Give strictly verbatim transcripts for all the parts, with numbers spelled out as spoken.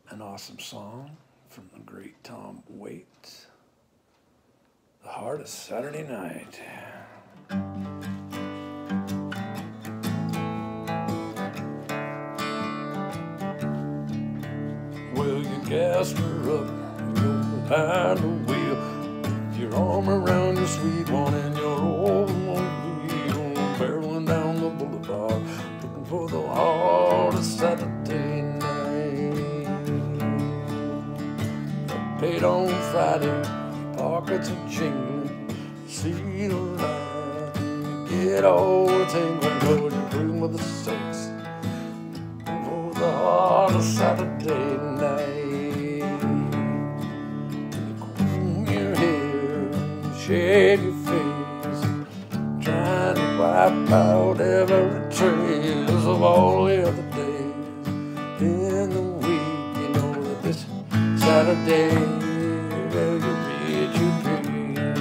An awesome song from the great Tom Waits. The Heart of Saturday Night. Well, you gassed her up, you're behind the wheel, with your arm around your sweet one and your old mobile, barreling down the boulevard, looking for the heart of Saturday night. Paid on Friday, pockets are jingling, see the light, you get all the tingling, cause you're through with the sex, for the heart of Saturday night. You comb your hair, you shave your face, trying to wipe out every trace of all the other days in the week. You know that this Saturday, well, you reach your peak,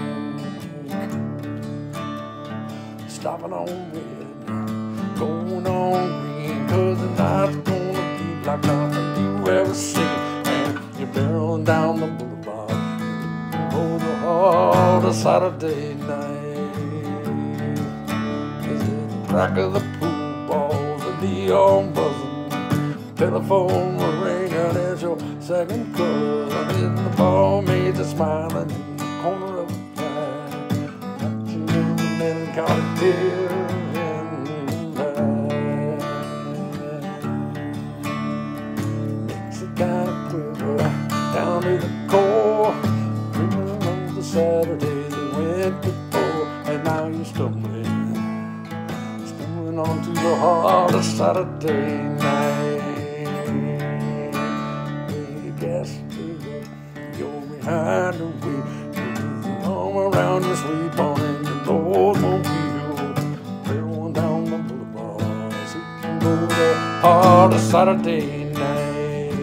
stopping on red, going on green, cause the night's gonna be like nothing you ever seen, and you're barreling down the boulevard, oh, the heart of Saturday night. Is it the crack of the pool balls, the neon buzzing, telephone will ring out as your second color, and the barmaids are smiling in the corner of the eye, touching the melancholy tear in the eye. Makes it kind of quiver down to the core, dreaming of the Saturday that went before, and now you're stumbling, stumbling onto the heart of Saturday night. You're behind the wheel, with your arm around your sweet one and your old mobile, barreling down the boulevard, so you can go to the heart of Saturday night.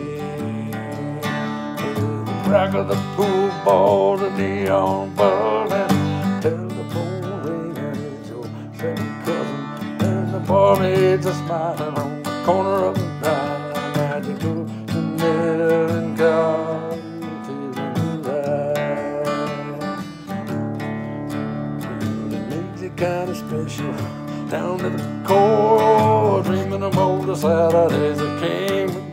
With the crack of the pool balls and neon buzz and telephone ringing, it's your second cousin, and the barmaids are smiling on the corner of the night, and you go to melancholy. Kind of special, down to the core, dreaming of all the Saturdays that came